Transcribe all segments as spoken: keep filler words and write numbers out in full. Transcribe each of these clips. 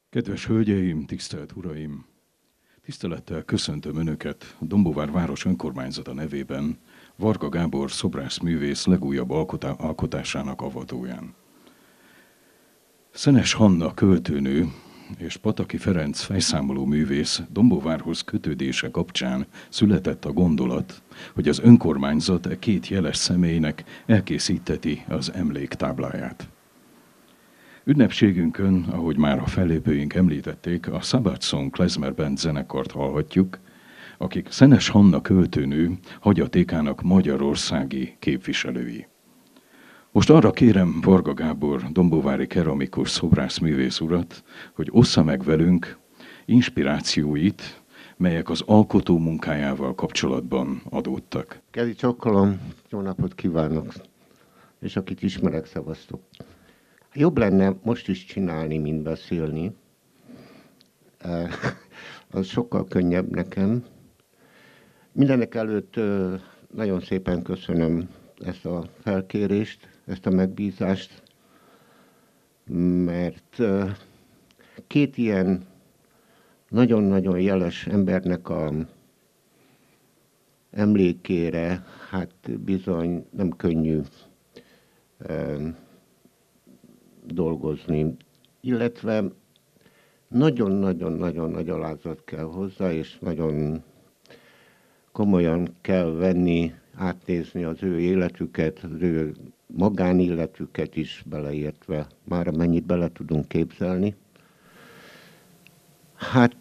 Kedves hölgyeim, tisztelt uraim! Tisztelettel köszöntöm Önöket Dombóvár város önkormányzata nevében Varga Gábor szobrászművész legújabb alkotá- alkotásának avatóján. Szenes Hanna költőnő és Pataki Ferenc fejszámoló művész Dombóvárhoz kötődése kapcsán született a gondolat, hogy az önkormányzat e két jeles személynek elkészíteti az emléktábláját. Ünnepségünkön, ahogy már a fellépőink említették, a Sabbath Song Klezmer Band zenekart hallhatjuk, akik Szenes Hanna költőnő hagyatékának magyarországi képviselői. Most arra kérem Varga Gábor dombóvári keramikus szobrászművész urat, hogy ossza meg velünk inspirációit, melyek az alkotó munkájával kapcsolatban adódtak. Kezi csokkolom, jó napot kívánok, és akit ismerek, szevasztok. Jobb lenne most is csinálni, mint beszélni. Az sokkal könnyebb nekem. Mindenek előtt nagyon szépen köszönöm ezt a felkérést, ezt a megbízást, mert két ilyen nagyon-nagyon jeles embernek a emlékére, hát bizony nem könnyű dolgozni, illetve nagyon-nagyon-nagyon nagy alázat kell hozzá, és nagyon komolyan kell venni, átnézni az ő életüket, az ő magánéletüket is beleértve, már amennyit bele tudunk képzelni. Hát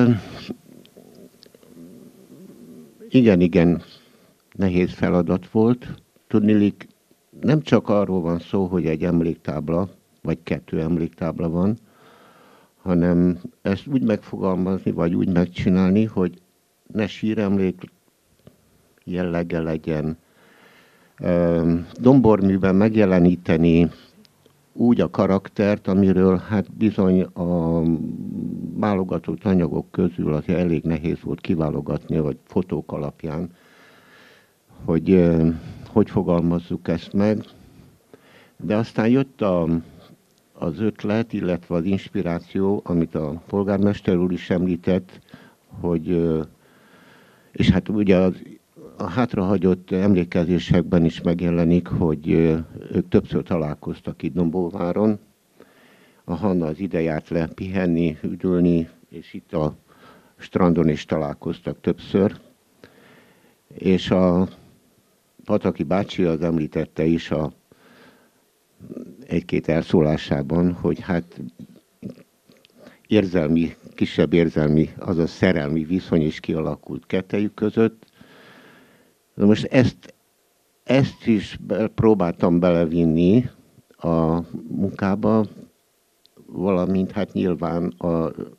igen, igen, nehéz feladat volt. Tudniillik, nem csak arról van szó, hogy egy emléktábla, vagy kettő emléktábla van, hanem ezt úgy megfogalmazni, vagy úgy megcsinálni, hogy ne síremlék jellege legyen. Domborműben megjeleníteni úgy a karaktert, amiről hát bizony a válogatott anyagok közül azért elég nehéz volt kiválogatni, vagy fotók alapján, hogy hogy fogalmazzuk ezt meg. De aztán jött a, az ötlet, illetve az inspiráció, amit a polgármester úr is említett, hogy, és hát ugye az, a hátrahagyott emlékezésekben is megjelenik, hogy ők többször találkoztak itt Dombóváron. A Hanna az ide járt le pihenni, üdülni, és itt a strandon is találkoztak többször. És a Pataki bácsi az említette is a egy-két elszólásában, hogy hát érzelmi, kisebb érzelmi, azaz szerelmi viszony is kialakult kettejük között. De most ezt, ezt is be, próbáltam belevinni a munkába, valamint hát nyilván a,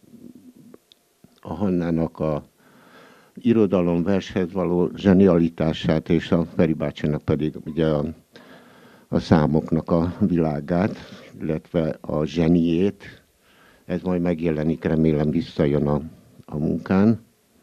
a Hannának a irodalom vershez való zsenialitását, és a Feri bácsinak pedig ugye a, a számoknak a világát, illetve a zseniét. Ez majd megjelenik, remélem visszajön a, a munkán.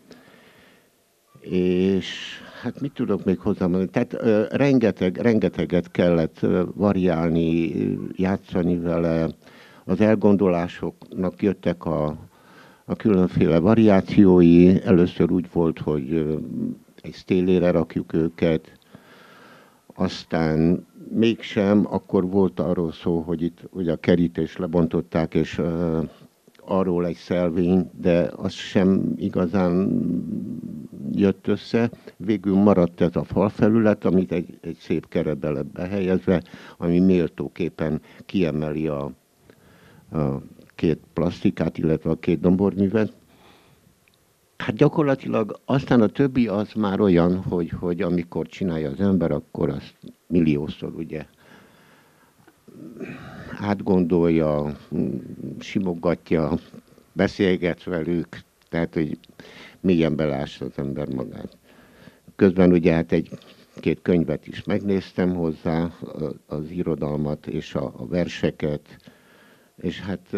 És hát mit tudok még hozzámondani? Tehát ö, rengeteg, rengeteget kellett ö, variálni, játszani vele. Az elgondolásoknak jöttek a, a különféle variációi. Először úgy volt, hogy ö, egy stélére rakjuk őket, aztán mégsem, akkor volt arról szó, hogy itt ugye a kerítést lebontották, és ö, arról egy szelvény, de az sem igazán jött össze. Végül maradt ez a falfelület, amit egy, egy szép keretbe lett behelyezve, ami méltóképpen kiemeli a, a két plasztikát, illetve a két domborművet. Hát gyakorlatilag aztán a többi az már olyan, hogy, hogy amikor csinálja az ember, akkor azt milliószor ugye átgondolja, simogatja, beszélget velük, tehát, hogy mélyen belássa az ember magát. Közben ugye hát egy-két könyvet is megnéztem hozzá, az irodalmat és a, a verseket, és hát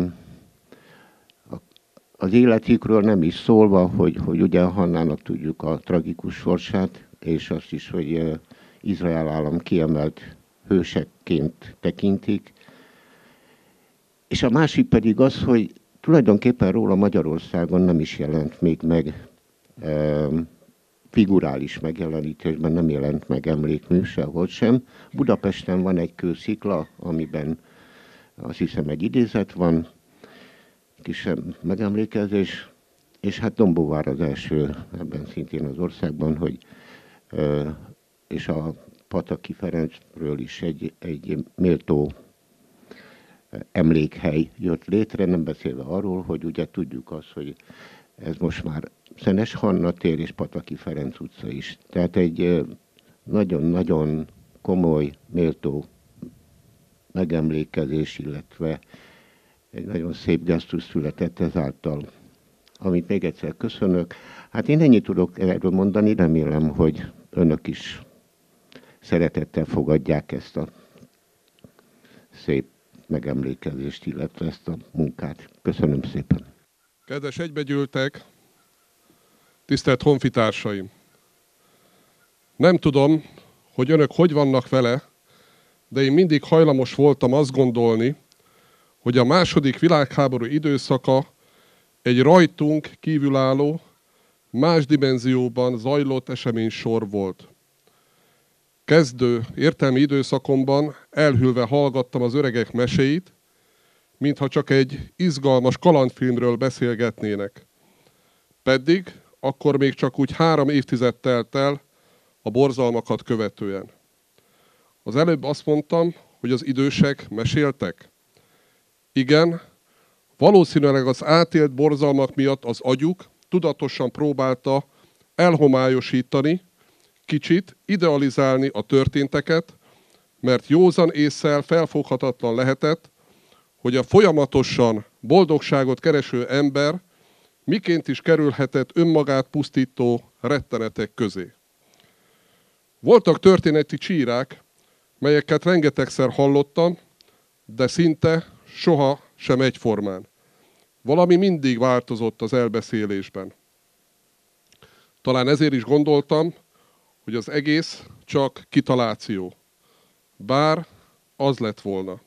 az életükről nem is szólva, hogy, hogy ugye Hannának tudjuk a tragikus sorsát, és azt is, hogy Izrael állam kiemelt hősekként tekintik. És a másik pedig az, hogy Tulajdonképpen róla Magyarországon nem is jelent még meg, e, figurális megjelenítésben nem jelent meg emlékmű sehol sem. Budapesten van egy kőszikla, amiben azt hiszem egy idézet van, kisebb megemlékezés, és hát Dombóvár az első ebben szintén az országban, hogy e, és a Pataki Ferencről is egy, egy méltó emlékhely jött létre, nem beszélve arról, hogy ugye tudjuk azt, hogy ez most már Szenes Hanna tér és Pataki Ferenc utca is. Tehát egy nagyon-nagyon komoly, méltó megemlékezés, illetve egy nagyon szép gesztus született ezáltal, amit még egyszer köszönök. Hát én ennyit tudok erről mondani, remélem, hogy önök is szeretettel fogadják ezt a szép megemlékezést, illetve ezt a munkát. Köszönöm szépen. Kedves egybegyűltek, tisztelt honfitársaim! Nem tudom, hogy önök hogy vannak vele, de én mindig hajlamos voltam azt gondolni, hogy a második világháború időszaka egy rajtunk kívülálló, más dimenzióban zajlott eseménysor volt. Kezdő értelmi időszakomban elhűlve hallgattam az öregek meséit, mintha csak egy izgalmas kalandfilmről beszélgetnének. Pedig akkor még csak úgy három évtized telt el a borzalmakat követően. Az előbb azt mondtam, hogy az idősek meséltek. Igen, valószínűleg az átélt borzalmak miatt az agyuk tudatosan próbálta elhomályosítani, kicsit idealizálni a történteket, mert józan ésszel felfoghatatlan lehetett, hogy a folyamatosan boldogságot kereső ember miként is kerülhetett önmagát pusztító rettenetek közé. Voltak történeti csírák, melyeket rengetegszer hallottam, de szinte soha sem egyformán. Valami mindig változott az elbeszélésben. Talán ezért is gondoltam, hogy az egész csak kitaláció. Bár az lett volna.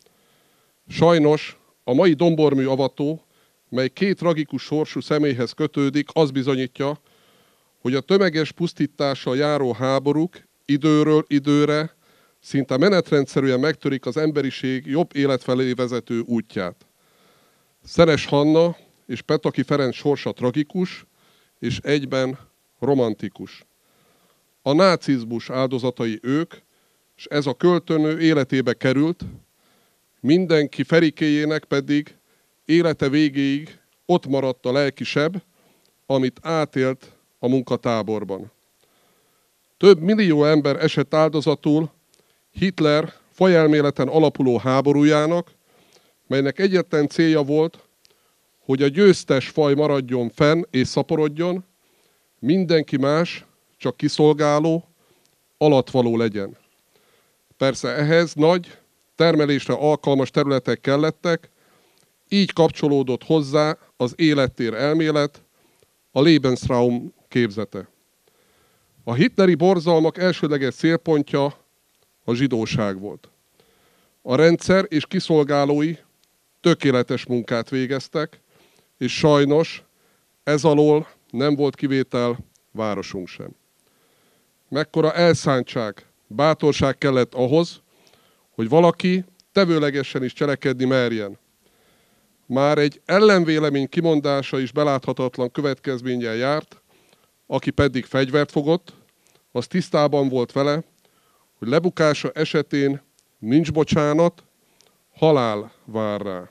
Sajnos a mai dombormű avató, mely két tragikus sorsú személyhez kötődik, az bizonyítja, hogy a tömeges pusztítással járó háborúk időről időre szinte menetrendszerűen megtörik az emberiség jobb élet felé vezető útját. Szenes Hanna és Pataki Ferenc sorsa tragikus, és egyben romantikus. A nácizmus áldozatai ők, és ez a költőnő életébe került, mindenki Ferikéjének pedig élete végéig ott maradt a lelki seb, amit átélt a munkatáborban. Több millió ember esett áldozatul Hitler fajelméleten alapuló háborújának, melynek egyetlen célja volt, hogy a győztes faj maradjon fenn és szaporodjon, mindenki más, csak kiszolgáló, alattvaló legyen. Persze ehhez nagy, termelésre alkalmas területek kellettek, így kapcsolódott hozzá az élettér elmélet, a Lebensraum képzete. A hitleri borzalmak elsődleges célpontja a zsidóság volt. A rendszer és kiszolgálói tökéletes munkát végeztek, és sajnos ez alól nem volt kivétel városunk sem. Mekkora elszántság, bátorság kellett ahhoz, hogy valaki tevőlegesen is cselekedni merjen. Már egy ellenvélemény kimondása is beláthatatlan következménnyel járt, aki pedig fegyvert fogott, az tisztában volt vele, hogy lebukása esetén nincs bocsánat, halál vár rá.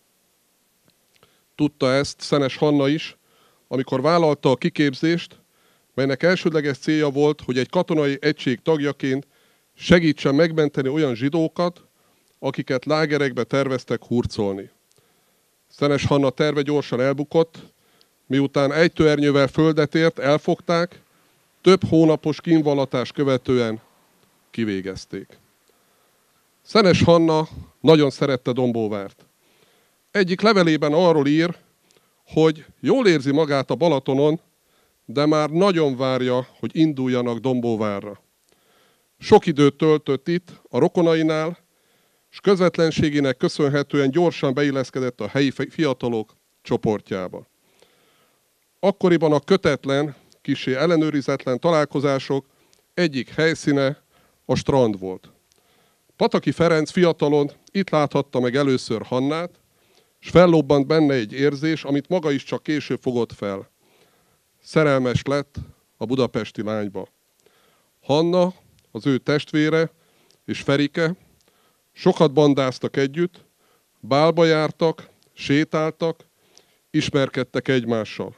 Tudta ezt Szenes Hanna is, amikor vállalta a kiképzést, melynek elsődleges célja volt, hogy egy katonai egység tagjaként segítsen megmenteni olyan zsidókat, akiket lágerekbe terveztek hurcolni. Szenes Hanna terve gyorsan elbukott, miután ejtőernyővel földet ért, elfogták, több hónapos kínvallatás követően kivégezték. Szenes Hanna nagyon szerette Dombóvárt. Egyik levelében arról ír, hogy jól érzi magát a Balatonon, de már nagyon várja, hogy induljanak Dombóvárra. Sok időt töltött itt, a rokonainál, és közvetlenségének köszönhetően gyorsan beilleszkedett a helyi fiatalok csoportjába. Akkoriban a kötetlen, kissé ellenőrizetlen találkozások egyik helyszíne a strand volt. Pataki Ferenc fiatalon itt láthatta meg először Hannát, és fellobbant benne egy érzés, amit maga is csak később fogott fel. Szerelmes lett a budapesti lányba. Hanna, az ő testvére és Ferike sokat bandáztak együtt, bálba jártak, sétáltak, ismerkedtek egymással.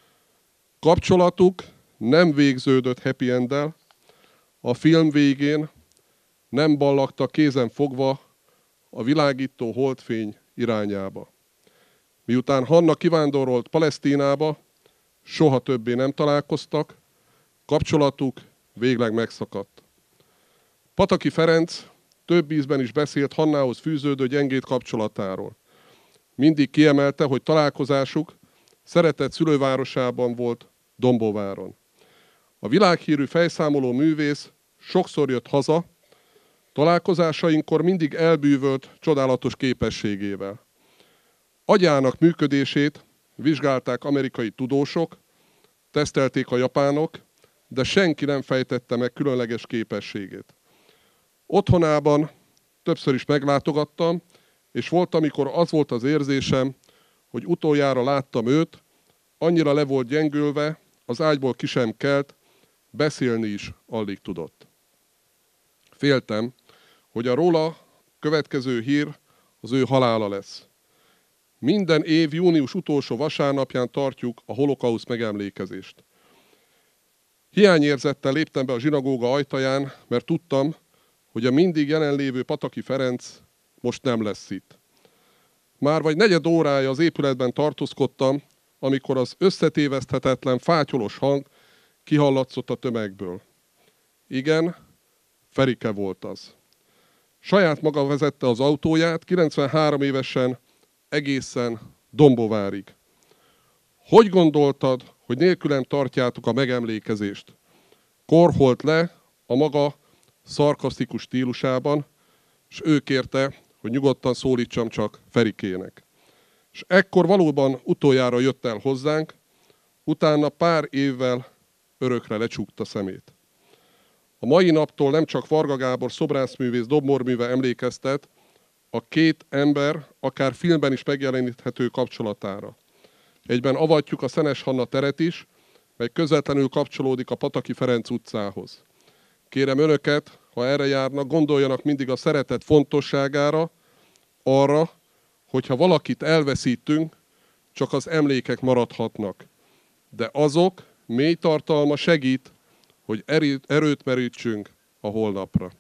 Kapcsolatuk nem végződött happy enddel, a film végén nem ballagtak kézen fogva a világító holdfény irányába. Miután Hanna kivándorolt Palesztinába, soha többé nem találkoztak, kapcsolatuk végleg megszakadt. Pataki Ferenc több ízben is beszélt Hannához fűződő gyengét kapcsolatáról. Mindig kiemelte, hogy találkozásuk szeretett szülővárosában volt, Dombóváron. A világhírű fejszámoló művész sokszor jött haza, találkozásainkor mindig elbűvölt csodálatos képességével. Agyának működését vizsgálták amerikai tudósok, tesztelték a japánok, de senki nem fejtette meg különleges képességét. Otthonában többször is meglátogattam, és volt, amikor az volt az érzésem, hogy utoljára láttam őt, annyira le volt gyengülve, az ágyból ki sem kelt, beszélni is alig tudott. Féltem, hogy a róla következő hír az ő halála lesz. Minden év június utolsó vasárnapján tartjuk a holokauszt megemlékezést. Hiányérzettel léptem be a zsinagóga ajtaján, mert tudtam, hogy a mindig jelenlévő Pataki Ferenc most nem lesz itt. Már vagy negyed órája az épületben tartózkodtam, amikor az összetéveszthetetlen fátyolos hang kihallatszott a tömegből. Igen, Ferike volt az. Saját maga vezette az autóját, kilencvenhárom évesen egészen Dombóvárig. Hogy gondoltad, hogy nélkülem tartjátok a megemlékezést? Korholt le a maga szarkasztikus stílusában, és ő kérte, hogy nyugodtan szólítsam csak Ferikének. És ekkor valóban utoljára jött el hozzánk, utána pár évvel örökre lecsukta szemét. A mai naptól nem csak Varga Gábor szobrászművész dombórműve emlékeztet a két ember, akár filmben is megjeleníthető kapcsolatára. Egyben avatjuk a Szenes Hanna teret is, mely közvetlenül kapcsolódik a Pataki Ferenc utcához. Kérem önöket, ha erre járnak, gondoljanak mindig a szeretet fontosságára, arra, hogyha valakit elveszítünk, csak az emlékek maradhatnak. De azok mély tartalma segít, hogy erőt merítsünk a holnapra.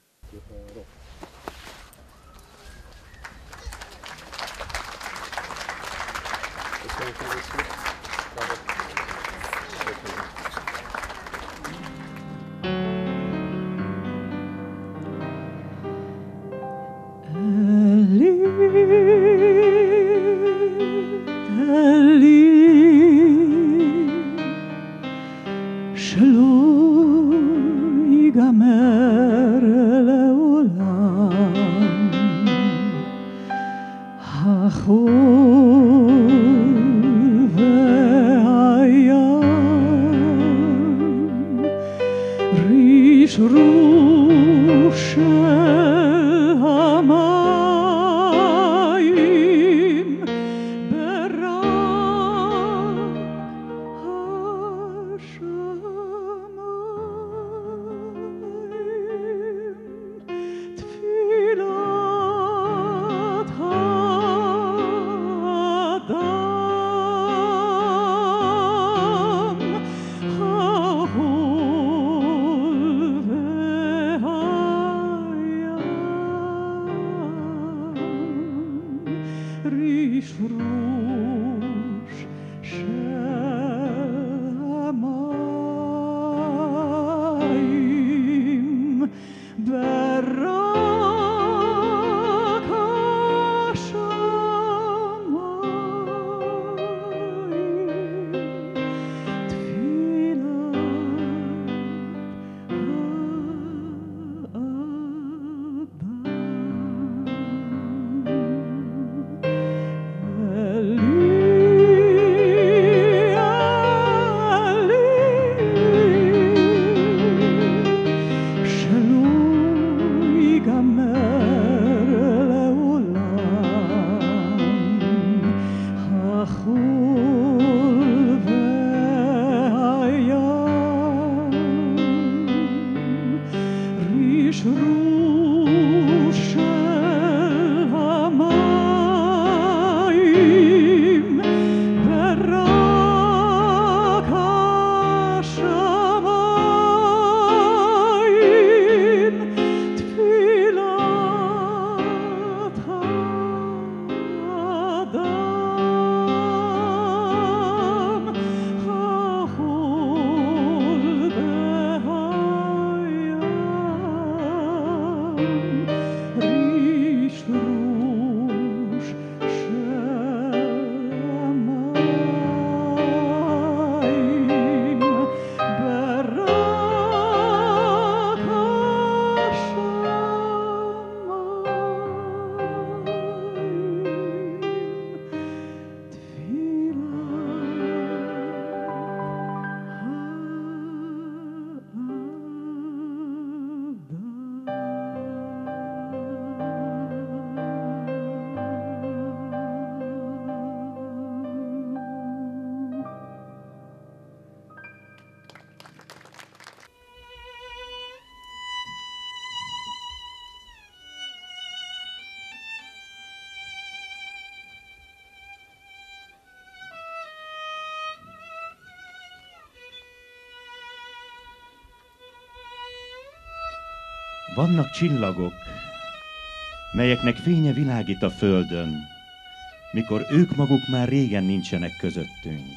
Vannak csillagok, melyeknek fénye világít a földön, mikor ők maguk már régen nincsenek közöttünk.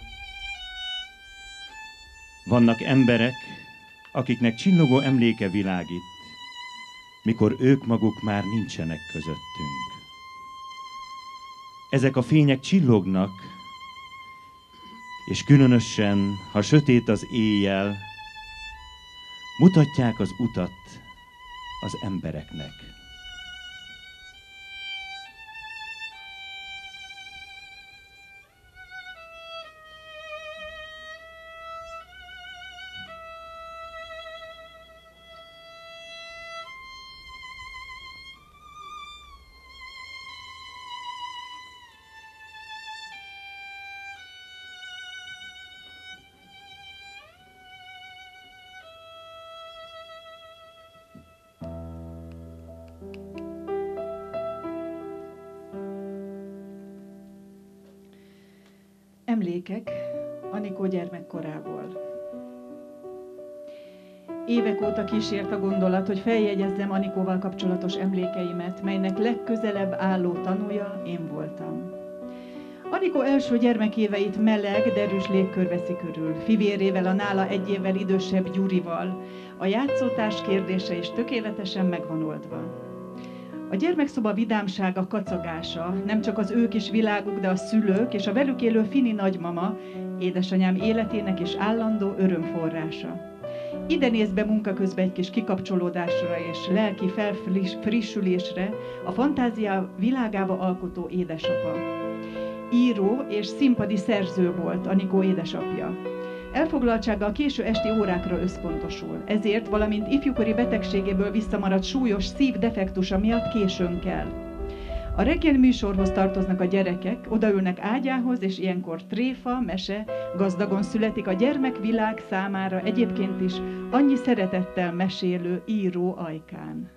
Vannak emberek, akiknek csillogó emléke világít, mikor ők maguk már nincsenek közöttünk. Ezek a fények csillognak, és különösen, ha sötét az éjjel, mutatják az utat az embereknek. Emlékek Anikó gyermekkorából. Évek óta kísért a gondolat, hogy feljegyezzem Anikóval kapcsolatos emlékeimet, melynek legközelebb álló tanúja én voltam. Anikó első gyermekéveit meleg, derűs légkör veszi körül, fivérével, a nála egy évvel idősebb Gyurival. A játszótárs kérdése is tökéletesen megvan oldva. A gyermekszoba vidámsága, kacagása, nem csak az ő kis világuk, de a szülők és a velük élő Fini nagymama, édesanyám életének és állandó örömforrása. Ide néz be munka közben egy kis kikapcsolódásra és lelki felfrissülésre a fantázia világába alkotó édesapa. Író és színpadi szerző volt Anikó édesapja. Elfoglaltsága a késő esti órákra összpontosul, ezért, valamint ifjúkori betegségéből visszamaradt súlyos szívdefektusa miatt későn kell. A reggeli műsorhoz tartoznak a gyerekek, odaülnek ágyához, és ilyenkor tréfa, mese, gazdagon születik a gyermekvilág számára egyébként is annyi szeretettel mesélő író ajkán.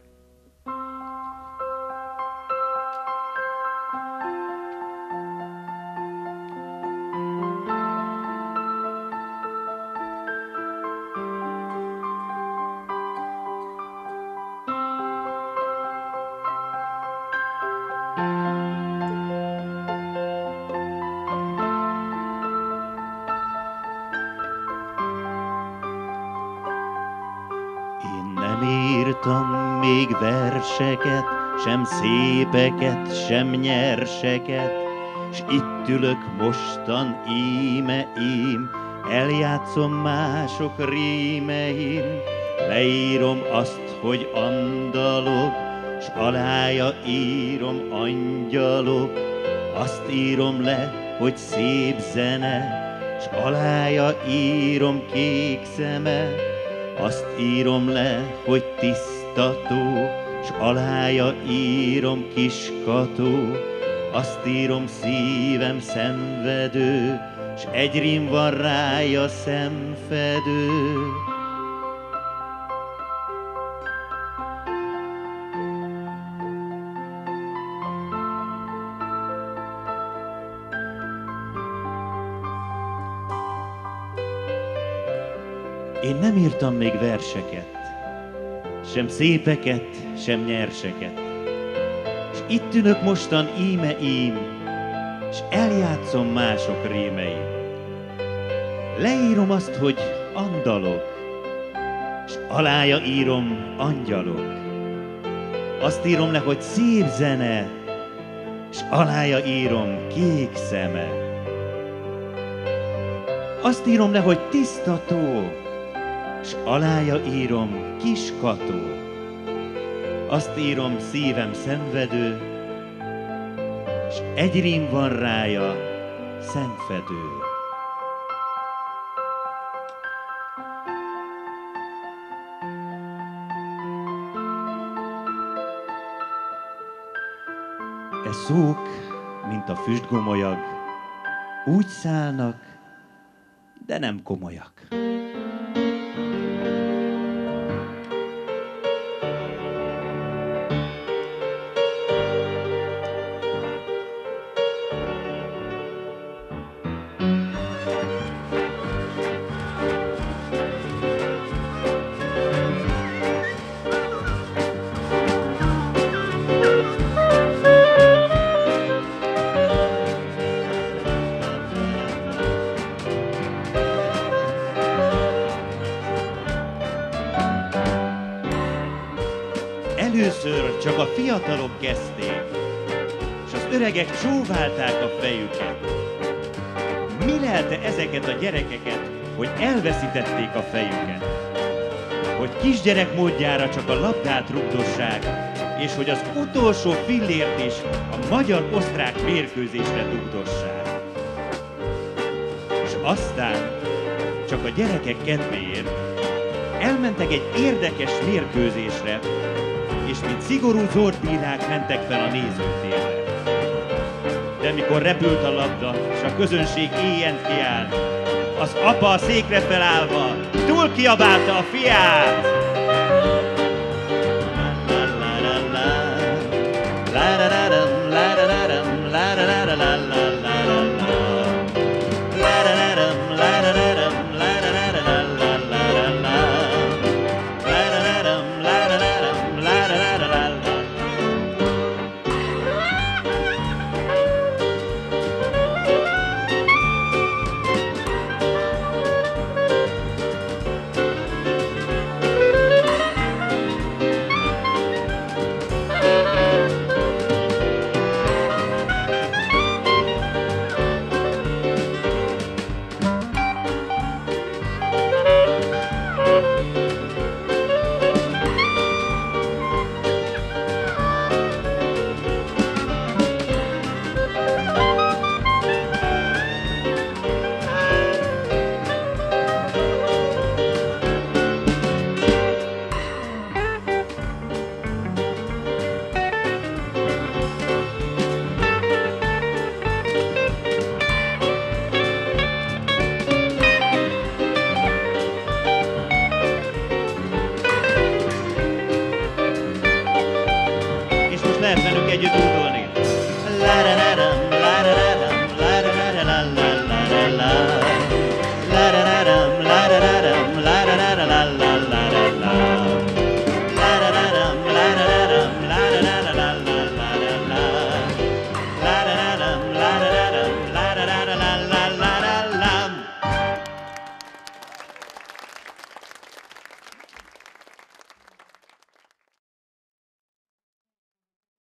Még verseket, sem szépeket, sem nyerseket, s itt ülök mostan, íme ím, eljátszom mások rímeim, leírom azt, hogy andalog, s alája írom angyalok, azt írom le, hogy szép zene, s alája írom kék szeme, azt írom le, hogy tisztató, s alája írom kiskató, azt írom szívem szenvedő, s egy rím van rája szemfedő. Én nem írtam még verseket, sem szépeket, sem nyerseket, s itt ülök mostan íme ím, s eljátszom mások rémeim. Leírom azt, hogy andalok, s alája írom angyalok. Azt írom le, hogy szép zene, s alája írom kék szeme. Azt írom le, hogy tisztató, s alája írom kiskató. Azt írom szívem szenvedő, s egy rím van rája szemfedő. E szók, mint a füstgomolyag, úgy szállnak, de nem komolyak. Csak a fiatalok kezdték, és az öregek csóválták a fejüket. Mi lelte ezeket a gyerekeket, hogy elveszítették a fejüket? Hogy kisgyerek módjára csak a labdát rugdossák, és hogy az utolsó fillért is a magyar-osztrák mérkőzésre dugdossák. És aztán csak a gyerekek kedvéért elmentek egy érdekes mérkőzésre, és mint szigorú zordbírák mentek fel a nézőtérre. De mikor repült a labda, és a közönség éjjent kiállt, az apa a székre felállva túl kiabálta a fiát! Lehet velünk együtt údolni.